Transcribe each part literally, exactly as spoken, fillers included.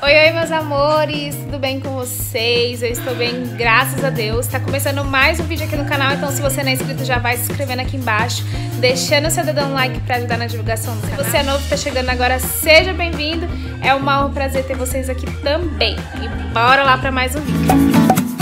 Oi, oi, meus amores, tudo bem com vocês? Eu estou bem, graças a Deus. Tá começando mais um vídeo aqui no canal, então se você não é inscrito já vai se inscrevendo aqui embaixo, deixando seu dedão no like pra ajudar na divulgação do canal. Se você é novo e tá chegando agora, seja bem-vindo. É uma honra, um prazer ter vocês aqui também. E bora lá pra mais um vídeo.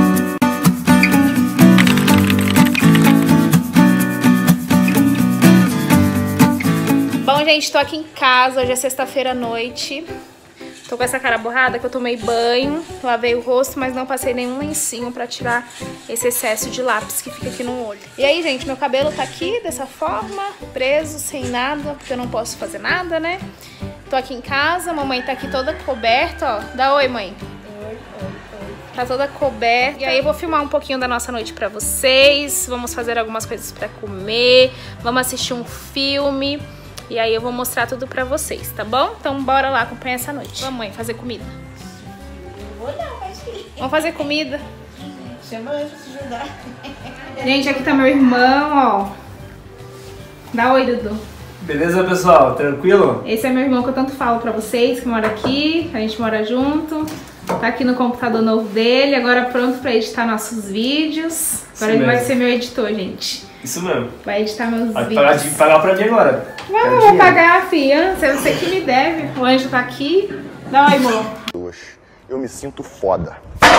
Bom, gente, tô aqui em casa, hoje é sexta-feira à noite. Tô com essa cara borrada que eu tomei banho, lavei o rosto, mas não passei nenhum lencinho pra tirar esse excesso de lápis que fica aqui no olho. E aí, gente, meu cabelo tá aqui dessa forma, preso, sem nada, porque eu não posso fazer nada, né? Tô aqui em casa, a mamãe tá aqui toda coberta, ó. Dá oi, mãe. Oi, oi, oi. Tá toda coberta. E aí eu vou filmar um pouquinho da nossa noite pra vocês, vamos fazer algumas coisas pra comer, vamos assistir um filme. E aí eu vou mostrar tudo pra vocês, tá bom? Então bora lá acompanhar essa noite. Vamos, mãe, fazer comida. Não vou não, mas sim. Vamos fazer comida? Chama eu pra te ajudar. Gente, aqui tá meu irmão, ó. Dá oi, Dudu. Beleza, pessoal? Tranquilo? Esse é meu irmão que eu tanto falo pra vocês, que mora aqui. A gente mora junto. Tá aqui no computador novo dele, agora pronto pra editar nossos vídeos. Agora ele vai ser meu editor, gente. Isso mesmo. Vai editar meus Pode vídeos. pagar, de, pagar pra mim agora. Vamos, vou pagar a fiança, eu sei que me deve. O Anjo tá aqui. Dá um oi, amor. Eu me sinto foda.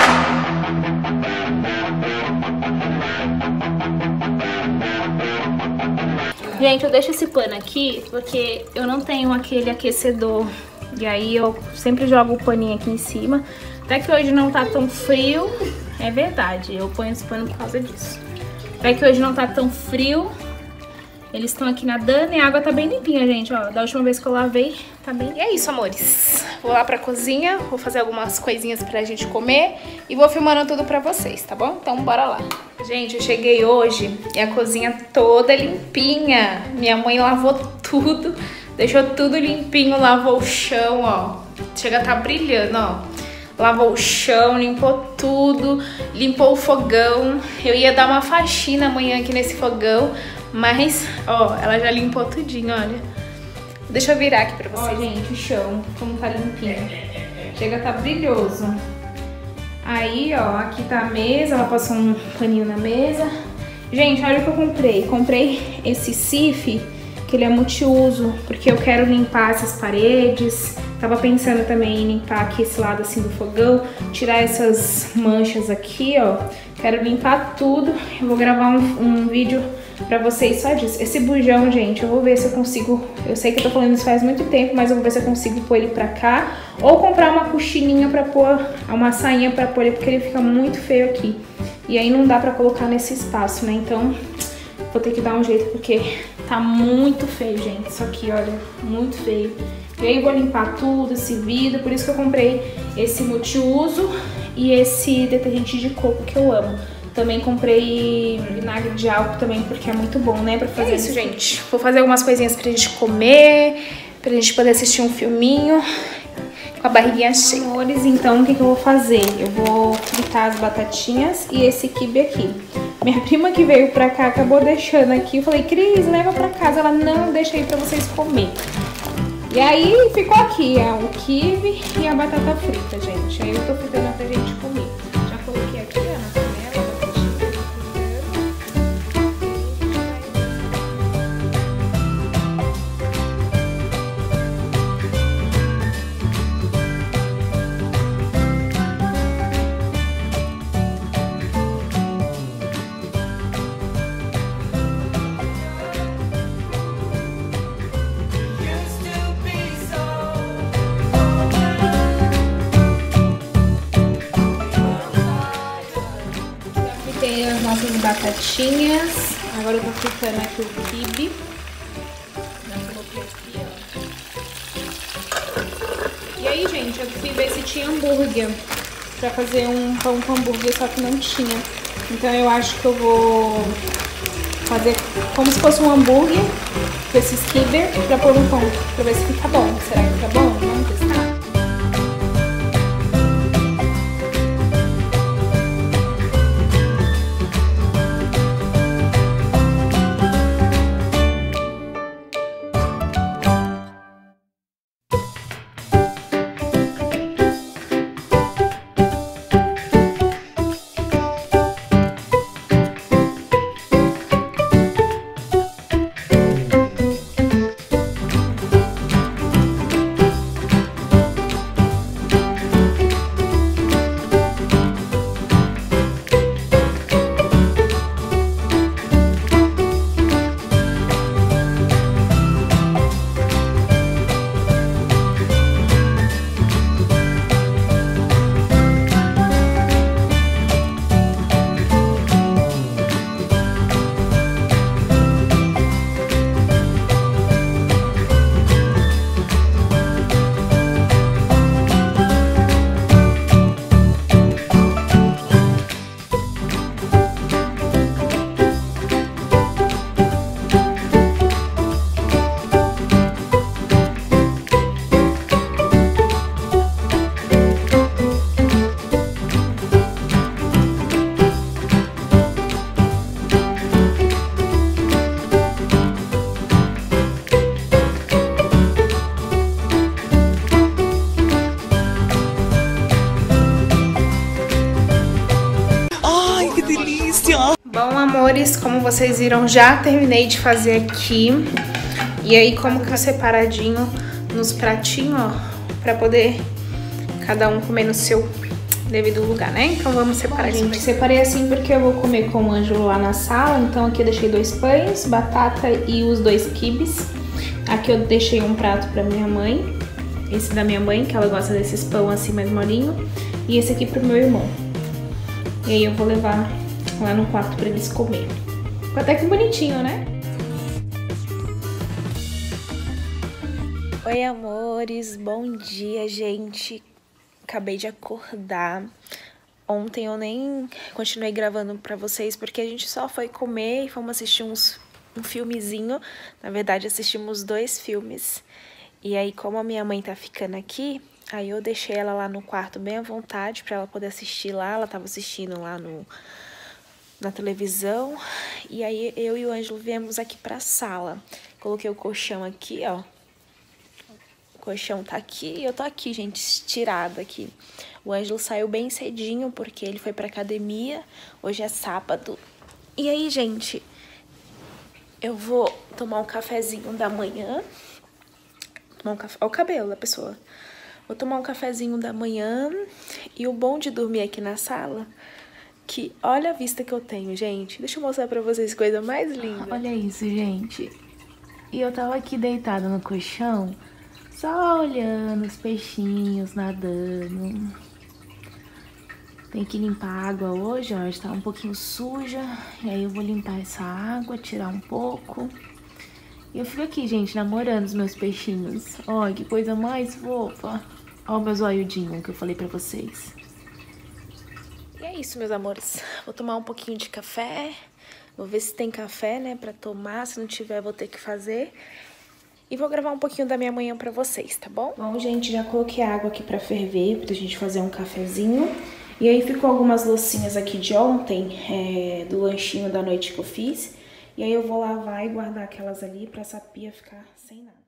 Gente, eu deixo esse pano aqui porque eu não tenho aquele aquecedor. E aí eu sempre jogo o paninho aqui em cima. Até que hoje não tá tão frio. É verdade, eu ponho esse pano por causa disso. Até que hoje não tá tão frio. Eles estão aqui nadando e a água tá bem limpinha, gente, ó. Da última vez que eu lavei, tá bem... E é isso, amores. Vou lá pra cozinha, vou fazer algumas coisinhas pra gente comer e vou filmando tudo pra vocês, tá bom? Então bora lá. Gente, eu cheguei hoje e a cozinha toda limpinha. Minha mãe lavou tudo, deixou tudo limpinho, lavou o chão, ó. Chega a tá brilhando, ó. Lavou o chão, limpou tudo, limpou o fogão. Eu ia dar uma faxina amanhã aqui nesse fogão, mas, ó, ela já limpou tudinho, olha. Deixa eu virar aqui pra vocês, gente, o chão, como tá limpinho. Chega a tá brilhoso. Aí, ó, aqui tá a mesa, ela passou um paninho na mesa. Gente, olha o que eu comprei. Comprei esse sif, que ele é multiuso, porque eu quero limpar essas paredes. Tava pensando também em limpar aqui esse lado assim do fogão, tirar essas manchas aqui, ó. Quero limpar tudo. Eu vou gravar um, um vídeo pra vocês só disso. Esse bujão, gente, eu vou ver se eu consigo... Eu sei que eu tô falando isso faz muito tempo, mas eu vou ver se eu consigo pôr ele pra cá. Ou comprar uma coxininha pra pôr... Uma sainha pra pôr ele, porque ele fica muito feio aqui. E aí não dá pra colocar nesse espaço, né? Então, vou ter que dar um jeito, porque tá muito feio, gente. Isso aqui, olha, muito feio. E aí eu vou limpar tudo, esse vidro, por isso que eu comprei esse multiuso e esse detergente de coco que eu amo. Também comprei vinagre de álcool também, porque é muito bom, né, pra fazer é isso, gente. Vou fazer algumas coisinhas pra gente comer, pra gente poder assistir um filminho com a barriguinha cheia. Amores, então o que que eu vou fazer? Eu vou fritar as batatinhas e esse quibe aqui. Minha prima que veio pra cá acabou deixando aqui, eu falei, Cris, leva pra casa. Ela, não, deixa aí pra vocês comer. E aí ficou aqui, ó, o quibe e a batata frita, gente. Aí eu tô fritando pra gente comer. Já coloquei aqui, ó, na panela, a batatinha as nossas batatinhas. Agora eu tô fritando aqui o quibe. Já coloquei aqui, ó. E aí, gente, eu fui ver se tinha hambúrguer pra fazer um pão com hambúrguer, só que não tinha. Então eu acho que eu vou fazer como se fosse um hambúrguer com esses quibe pra pôr no pão, pra ver se fica bom. Será que fica bom? Vamos testar? amores, como vocês viram, já terminei de fazer aqui. E aí, como que tá separadinho nos pratinhos, ó, pra poder cada um comer no seu devido lugar, né? Então vamos separar, gente. Separei assim porque eu vou comer com o Ângelo lá na sala. Então aqui eu deixei dois pães, batata e os dois quibes. Aqui eu deixei um prato pra minha mãe. Esse da minha mãe, que ela gosta desses pão assim mais molinho. E esse aqui pro meu irmão. E aí eu vou levar lá no quarto pra eles comerem. Ficou até que bonitinho, né? Oi, amores. Bom dia, gente. Acabei de acordar. Ontem eu nem continuei gravando pra vocês porque a gente só foi comer e fomos assistir uns, um filmezinho. Na verdade, assistimos dois filmes. E aí, como a minha mãe tá ficando aqui, aí eu deixei ela lá no quarto bem à vontade pra ela poder assistir lá. Ela tava assistindo lá no, na televisão. E aí eu e o Ângelo viemos aqui pra sala. Coloquei o colchão aqui, ó. O colchão tá aqui e eu tô aqui, gente, estirada aqui. O Ângelo saiu bem cedinho porque ele foi pra academia. Hoje é sábado. E aí, gente, eu vou tomar um cafezinho da manhã. Tomar um café... Olha o cabelo da pessoa. Vou tomar um cafezinho da manhã. E o bom de dormir aqui na sala, que olha a vista que eu tenho, gente. Deixa eu mostrar pra vocês coisa mais linda. Olha isso, gente. E eu tava aqui deitada no colchão, só olhando os peixinhos nadando. Tem que limpar a água hoje, ó, está um pouquinho suja. E aí eu vou limpar essa água, tirar um pouco. E eu fico aqui, gente, namorando os meus peixinhos. Olha que coisa mais fofa. Olha o meu zoiudinho que eu falei pra vocês. E é isso, meus amores. Vou tomar um pouquinho de café. Vou ver se tem café, né, pra tomar. Se não tiver, vou ter que fazer. E vou gravar um pouquinho da minha manhã pra vocês, tá bom? Bom, gente, já coloquei a água aqui pra ferver, pra gente fazer um cafezinho. E aí ficou algumas loucinhas aqui de ontem, é, do lanchinho da noite que eu fiz. E aí eu vou lavar e guardar aquelas ali pra essa pia ficar sem nada.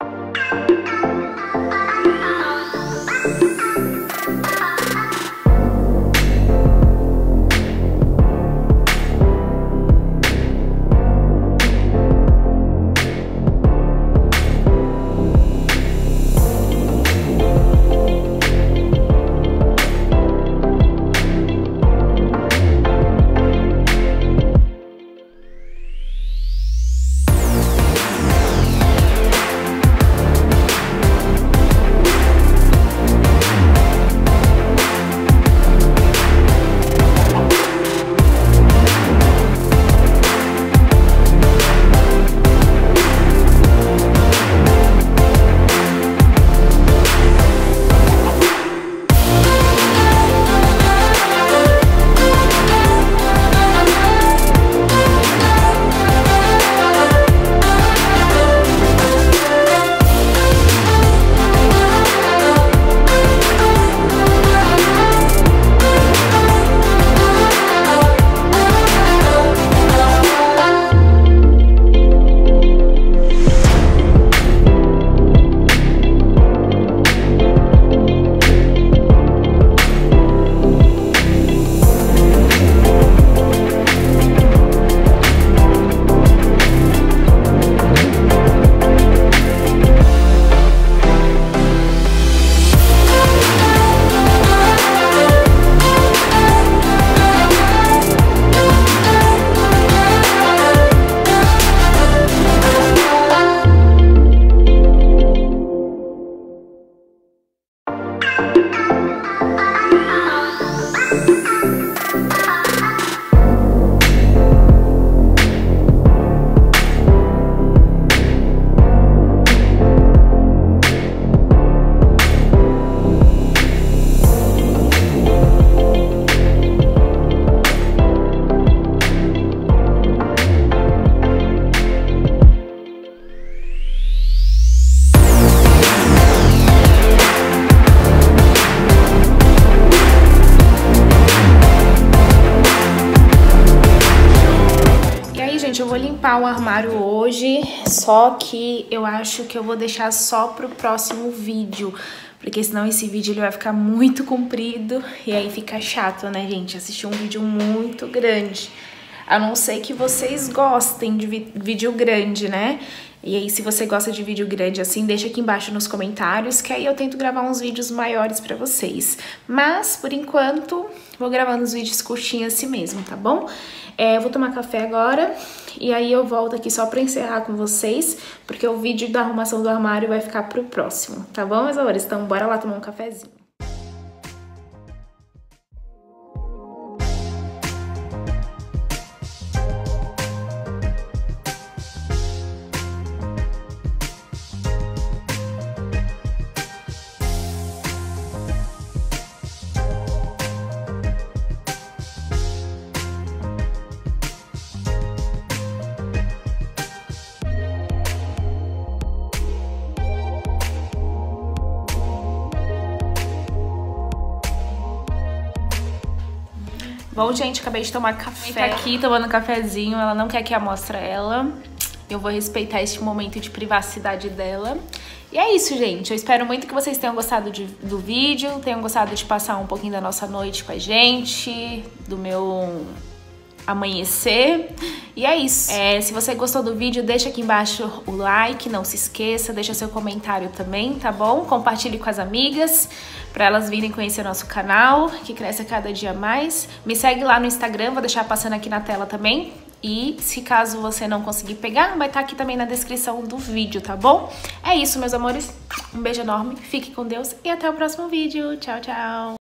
limpar o armário hoje, só que eu acho que eu vou deixar só pro próximo vídeo, porque senão esse vídeo ele vai ficar muito comprido e aí fica chato, né, gente? Assistir um vídeo muito grande. A não ser que vocês gostem de vídeo grande, né? E aí, se você gosta de vídeo grande assim, deixa aqui embaixo nos comentários, que aí eu tento gravar uns vídeos maiores pra vocês. Mas, por enquanto, vou gravando os vídeos curtinhos assim mesmo, tá bom? É, eu vou tomar café agora e aí eu volto aqui só pra encerrar com vocês, porque o vídeo da arrumação do armário vai ficar pro próximo, tá bom, meus amores? Então, bora lá tomar um cafezinho. Bom, gente, acabei de tomar café. Tá aqui tomando um cafezinho, ela não quer que eu mostre ela. Eu vou respeitar este momento de privacidade dela. E é isso, gente. Eu espero muito que vocês tenham gostado de, do vídeo, tenham gostado de passar um pouquinho da nossa noite com a gente, do meu amanhecer. E é isso. É, se você gostou do vídeo, deixa aqui embaixo o like, não se esqueça, deixa seu comentário também, tá bom? Compartilhe com as amigas, para elas virem conhecer nosso canal, que cresce a cada dia mais. Me segue lá no Instagram, vou deixar passando aqui na tela também. E se caso você não conseguir pegar, vai estar aqui também na descrição do vídeo, tá bom? É isso, meus amores. Um beijo enorme, fique com Deus e até o próximo vídeo. Tchau, tchau!